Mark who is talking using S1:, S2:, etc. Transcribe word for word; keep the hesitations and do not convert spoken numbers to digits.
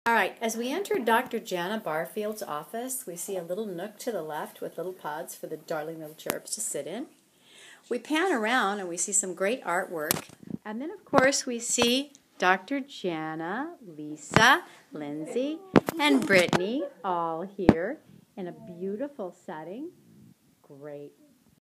S1: All right, as we enter Doctor Jana Barfield's office, we see a little nook to the left with little pods for the darling little cherubs to sit in. We pan around and we see some great artwork. And then, of course, we see Doctor Jana, Lisa, Lindsay, and Brittany all here in a beautiful setting. Great